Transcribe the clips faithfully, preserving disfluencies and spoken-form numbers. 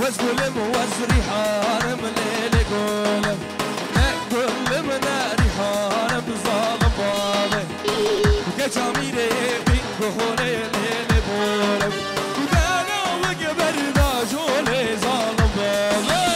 بس قولم وزري حارم ليلي قولم قولم ناري حارم ظالم بالي وكجاميري بين بخولي ليلي بولم ودانا وقبر داجولي ظالم بالي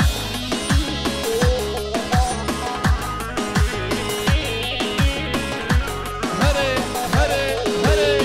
هري هري هري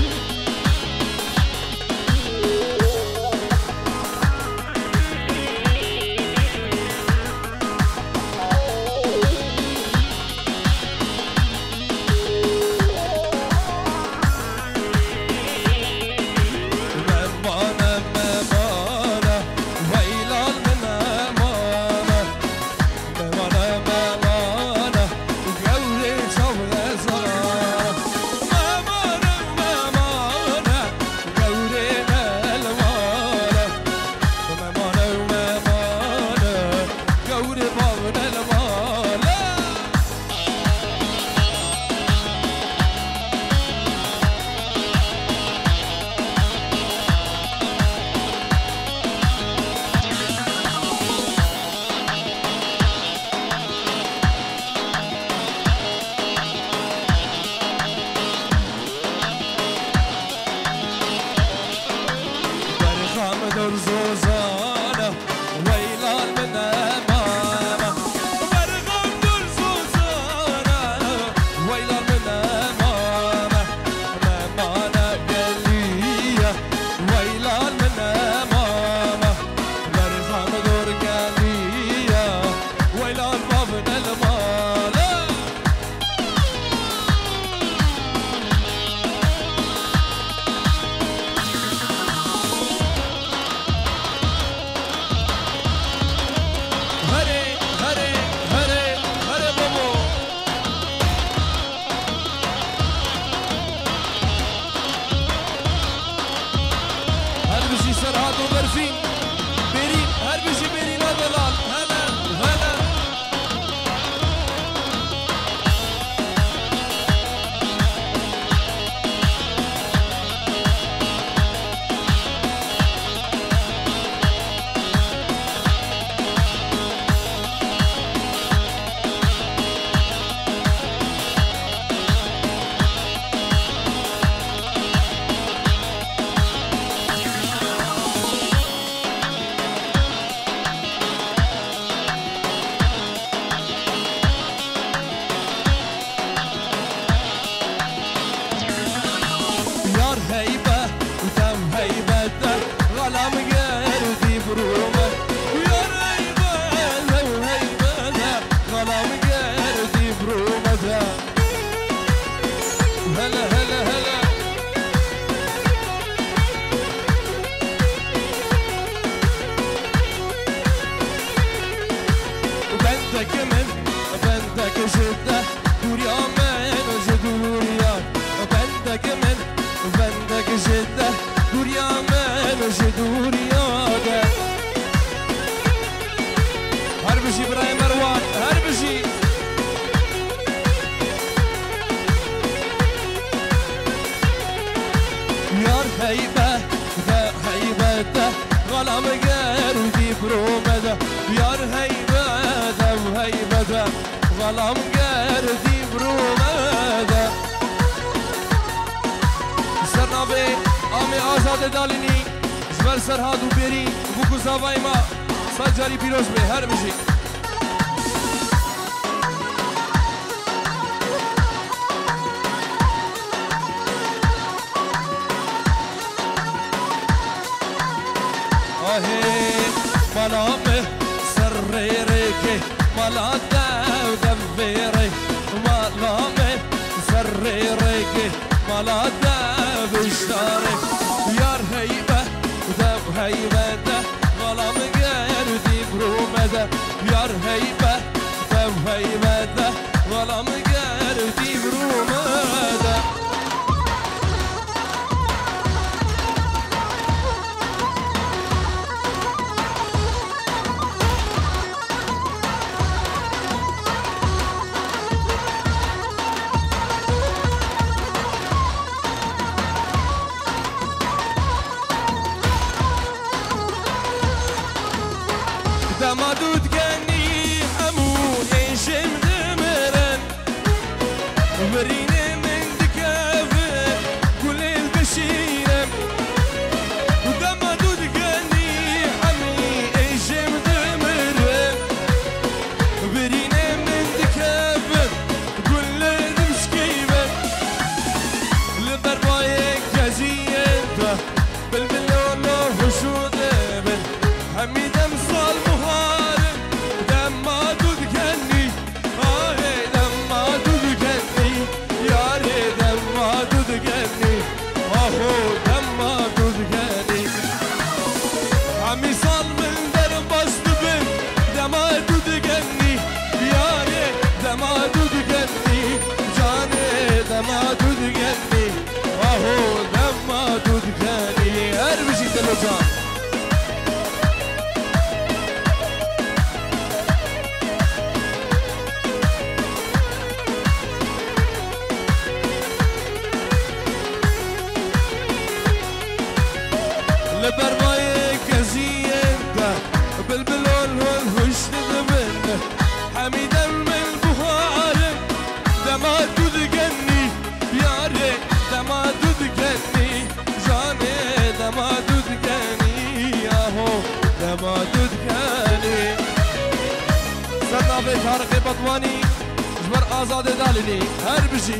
غلام قردي برومده سرنابه آمی آزاد دالینی جبر سرهاد و بری بوکو زاوای ما سجاری پیروز به هر بجی آهی ملامه سر ریکه ملاده دبیره ملامه سر ریکه ملاده بشتاره یار هیبه دب هیبه ده غلام گردی برومده یار هیبه دب هیبه ده غلام گردی برومده جان لبرماي كزينته بالبلون والهش تغبن حميدا من بهار دما تدقني ياري دما تدقني جاني دما تدقني ياهو دما تدقني سرنا في طارق بطواني جبر آزاد دالني هربجي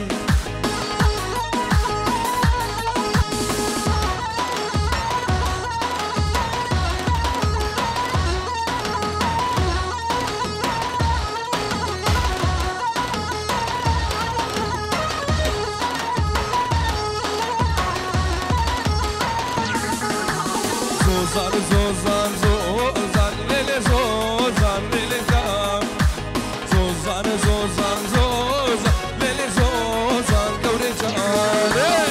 زوزان زوزان زوزان ليلي زوزان ليلي زوزان زوزان زوزان زوزان ليلي زوزان قوري جاني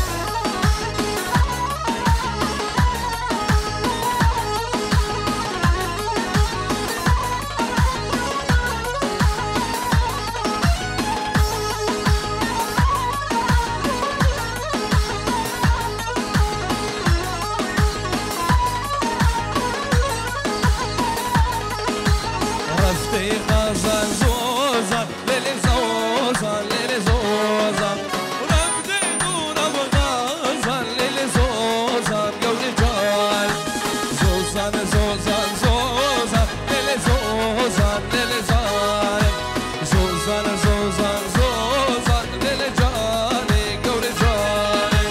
غزال زوزان ليلي زوزان ليلي زوزان ونبدي دورة بغزال ليلي زوزان قولي جال زوزان زوزان زوزان ليلي زوزان ليلي زال زوزان زوزان زوزان ليلي جالي قولي جالي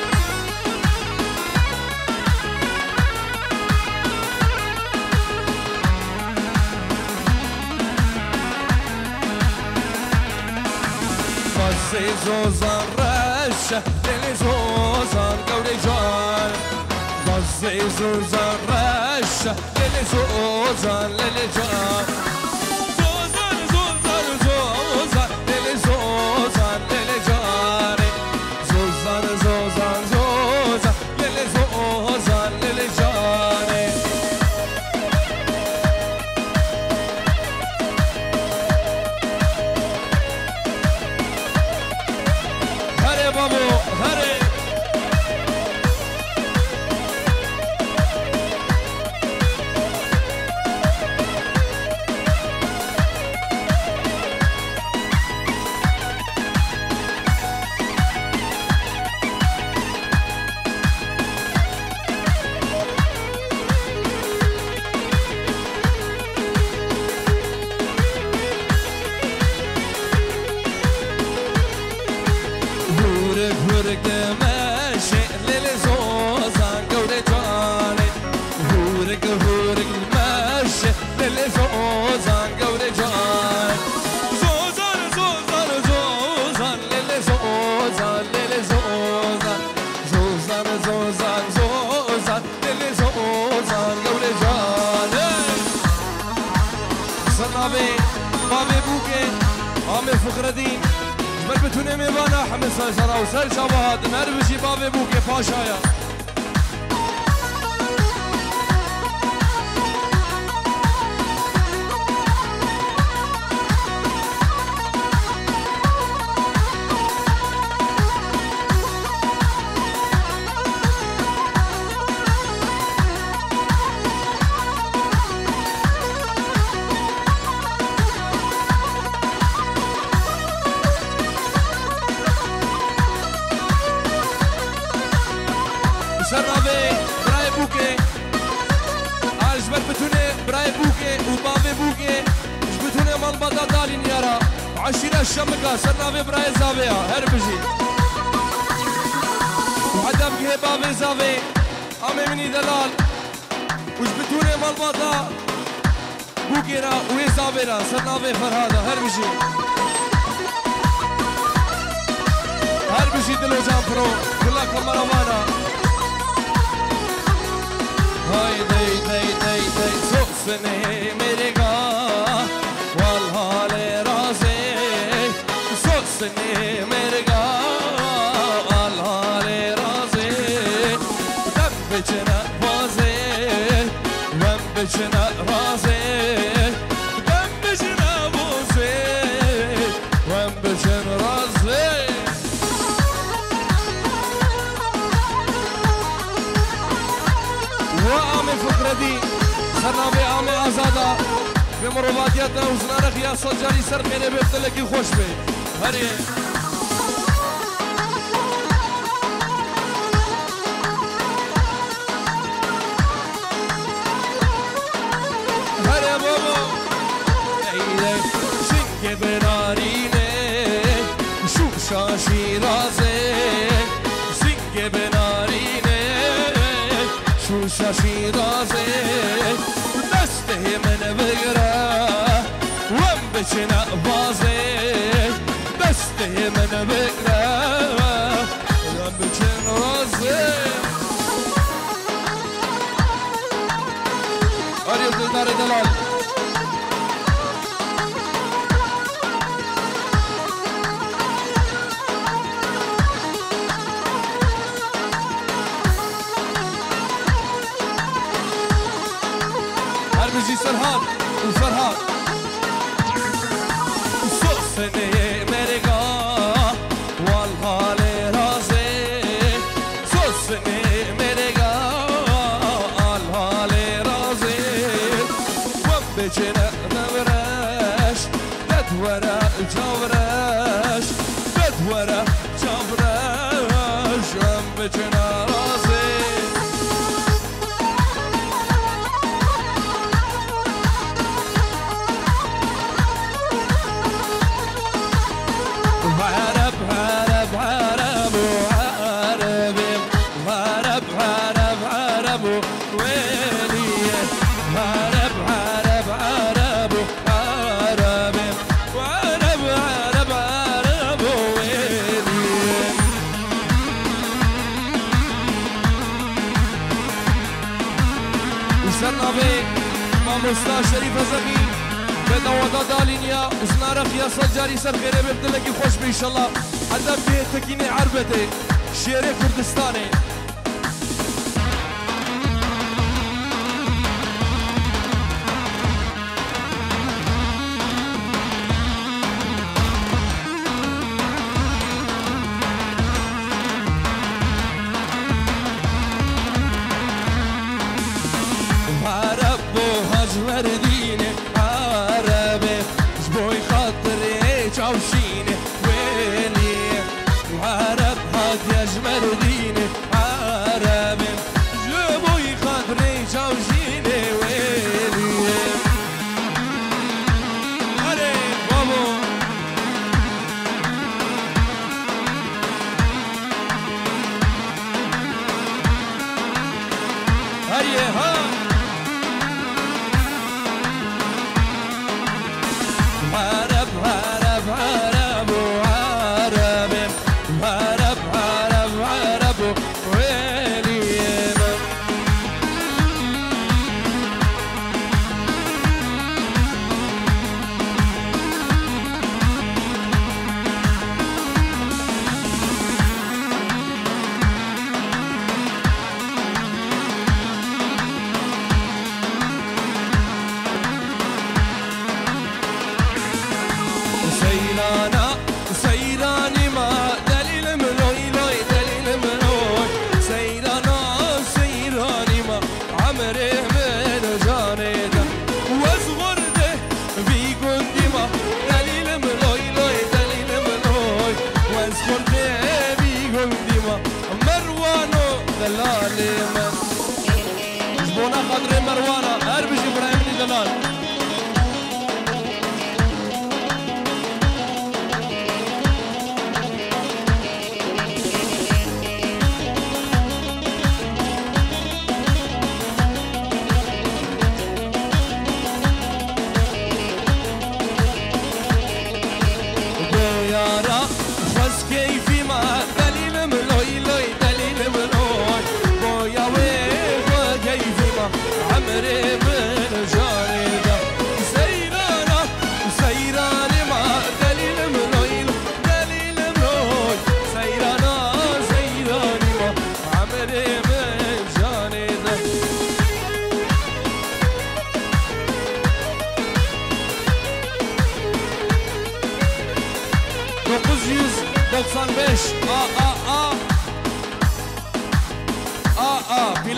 فزي زوزان رشة ليلي زوزان قولي جان فزي زوزان رشة ليلي زوزان ليلي جان زوزان زوزان زوزان ليلي زوزان ليلي جاني زوزان زوزان زوزان ليلي زوزان ليلي جاني هري بابو هري هورك هورك ماشي ليلي زوزان قولي جاني هورك هورك ماشي ليلي زوزان قولي جاني زوزان زوزان زوزان ليلي زوزان ليلي زوزان زوزان زوزان زوزان ليلي زوزان قولي جاني صنابي بابي بوكي عامي فخر الدين بل بتونه میوانه همه سر و سر شباهت نربشی بابی بو که پاشایا سرنابه برای بوکه آج بر بتونه برای بوکه و بابی بوکه اش بتونه مال بدا دالین یارا عشیره الشمکه سرنابه برای زاویه هر بجی و عدم که بابی زاویه آمه منی دلال وش بتونه مال بدا بوکه را و زاویه را سرنابه فرهاده هر بجی هر بجی دلو جان فرو کلا کمروانا هاي دي دي دي دي سوسني مرقا والهالي راسي سوسني مرقا والهالي راسي دبجنا بجنا رازي وام بجنا بوزي وام بجنا رازي وامي فكرتي صرنا بامي ازادا بمرباطياتنا وزنارك يا صجاري سر خيري بيبتلك خوش بي هري هري بابا ايدي شنك بناريني شو شاشي رازي شنك بناريني شو شاشي رازي دسته من بقرا وام بجنا بازي دسته من بقرا وام بجنا رازي أريد النار دلال هرمجي سرهان وفرهان صوصني مرقا والغالي رازي صوصني مرقا والغالي رازي وام بجنا نورش ددورة جورش ددورة جورش وام بجنا رازي هرب هرب هرب وهرب هرب هرب هرب ويلي هرب هرب هرب هرب وهرب هرب هرب ويلي وصلنا بك مع مستشفى شريف زكي بدودا دالينيا وزنارخ يا صجاري سر خيري ببدلكي خوش بي انشالله حتى بيه تكيني عربتي شيري كردستاني هربو هجمر ديني عربي جبوي خاطري جوشيني ويلي وهرب هاد يجمر ديني عربي جبوي خاطري جوشيني ويلي هري بابو هري ها هرب هرب هرب وهرب هرب هرب هرب ويلي سيرانا سيراني ما دليل ملوي لوي دليل ملوي سيرانا سيراني ما عمري من جاني ده وصغرده بيقول ديما دليل ملوي لوي دليل ملوي وصغرده بيقول ديما مروانو دلالي من جبونا خاطر مروانة اربش ابراهيم دلال كيفي ما دليل ملوي لوي دليل ملوي بويا وي كيفي ما عمري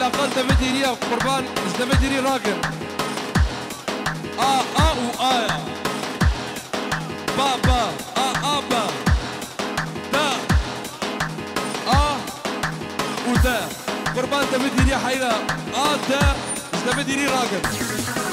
الاقل دافيد يريا قربان مش دافيد يري راكن اه اه و آيا با با اه اه با دا اه ودا قربان دافيد يريا حيرة اه دا مش دافيد يري راكن